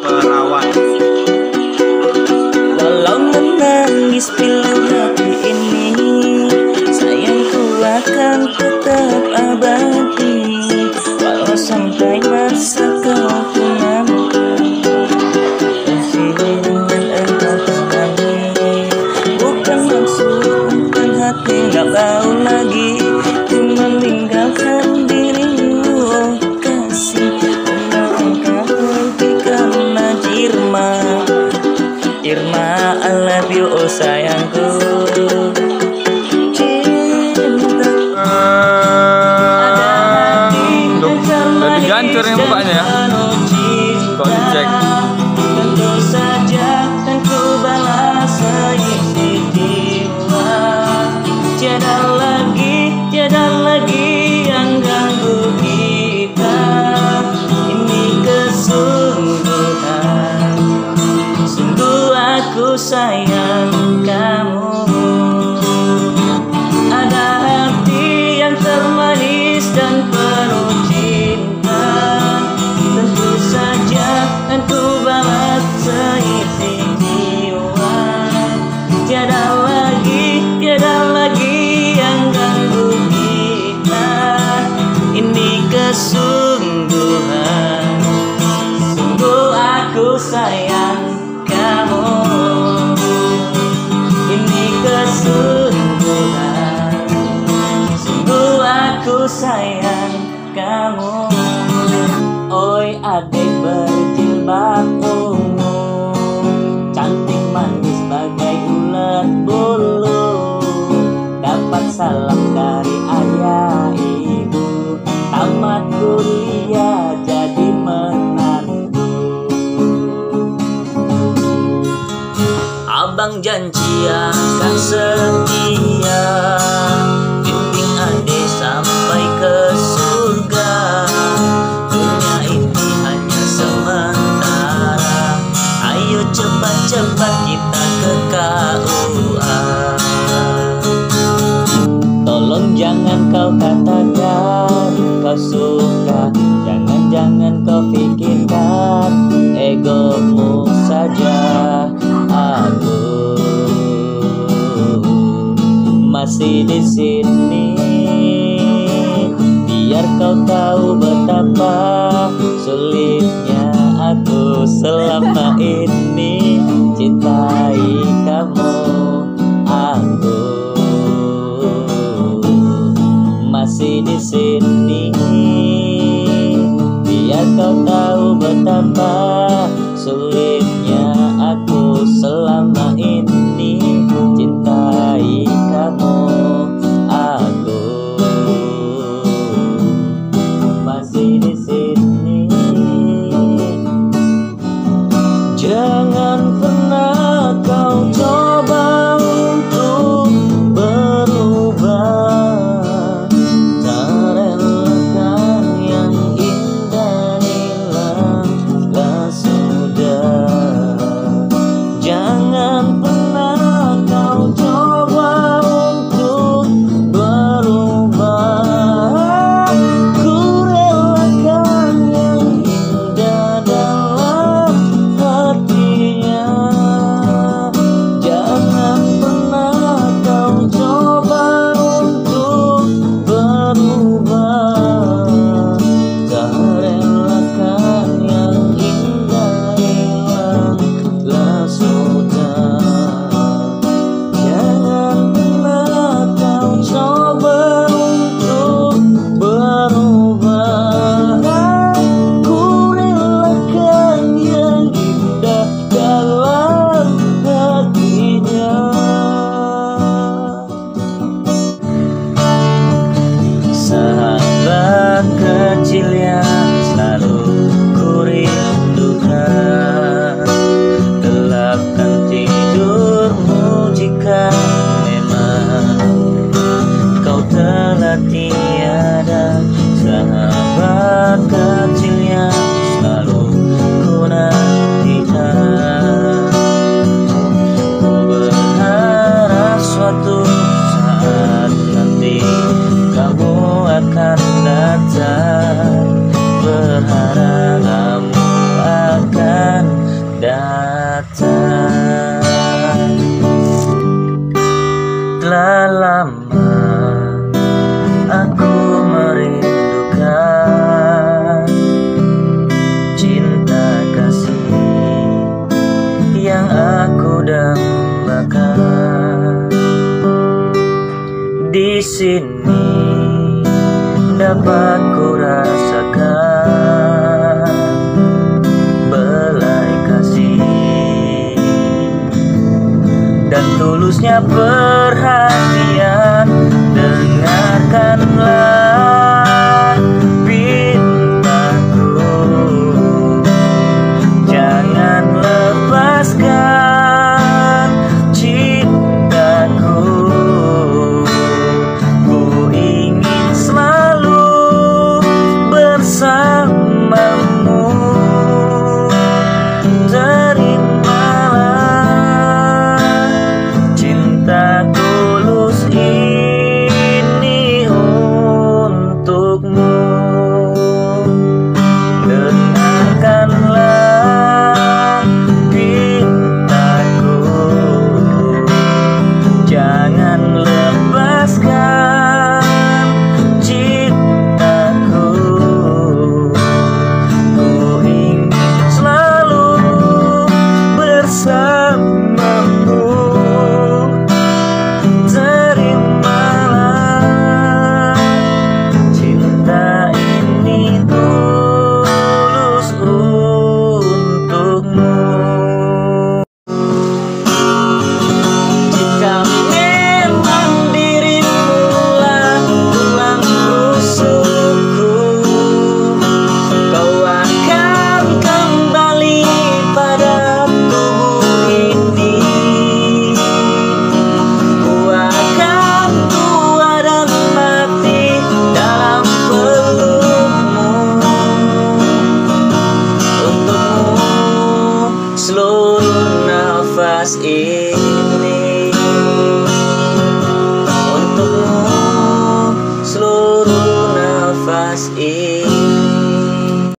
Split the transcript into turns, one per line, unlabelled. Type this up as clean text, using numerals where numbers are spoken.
Perawan.
Walau menangis pilu hati ini, sayangku akan tetap abadi. Walau sampai masa kau tunangan, kasih dengan engkau temani. Bukan maksud bukan hati gak bau lagi meninggalkan dirimu, oh kasih. Engkau pergi karena Irma, I love you, oh sayangku. Cinta ada hati yang
Udah diganti yang bukanya ya. Kok dicek?
Tentu saja kan ku balas seisi jiwa. Tiada lagi yang ganggu kita. Ini kesungguhan, sungguh aku sayang kamu. Ada hati yang termanis dan penuh cinta. Tentu saja kan ku balas seisi jiwa. Tiada lagi yang ganggu kita. Ini kesungguhan, sungguh aku sayang kamu. Ini kesungguhan, sungguh aku sayang kamu. Oi adik berjilbab ungu, cantik manis bagai ulat bulu. Dapat salam dari ayah ibu, tamat kuliah jadi menantu. Abang janji akan setia, bimbing adik sampai ke surga. Dunia ini hanya sementara, ayo cepat-cepat kita ke KUA. Tolong jangan kau katakan kau suka, jangan kau pikirkan egomu saja. Aku masih di sini, biar kau tahu betapa sulitnya aku selama ini cintai kamu. Aku masih di sini, biar kau tahu betapa sulitnya aku selama ini cintai kamu. Aku masih di sini. Jangan pernah kasih yang aku dambakan. Di sini dapat ku rasakan belai kasih dan tulusnya perhatian. Dengarkanlah pintaku, jangan lepaskan cintaku. Ku ingin selalu bersamamu. Terimalah cinta tulus ini untukmu. Dengarkanlah pintaku, jangan lepaskan cintaku. Ku ingin selalu bersamamu. Terimalah cinta ini tulus untukmu. Jika memang dirimulah tulang rusukku, kau akan kembali pada tubuh ini. Ku akan tua dan mati dalam pelukmu. Untukmu seluruh nafas ini.